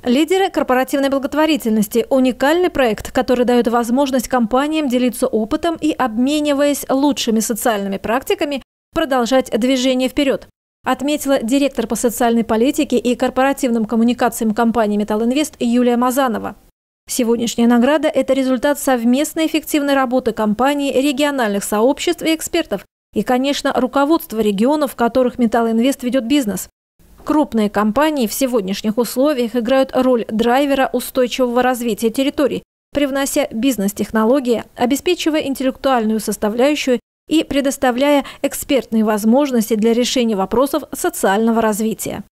Лидеры корпоративной благотворительности – уникальный проект, который дает возможность компаниям делиться опытом и, обмениваясь лучшими социальными практиками, продолжать движение вперед, отметила директор по социальной политике и корпоративным коммуникациям компании «Металлинвест» Юлия Мазанова. Сегодняшняя награда – это результат совместной эффективной работы компании, региональных сообществ и экспертов и, конечно, руководства регионов, в которых «Металлинвест» ведет бизнес. Крупные компании в сегодняшних условиях играют роль драйвера устойчивого развития территорий, привнося бизнес-технологии, обеспечивая интеллектуальную составляющую и предоставляя экспертные возможности для решения вопросов социального развития.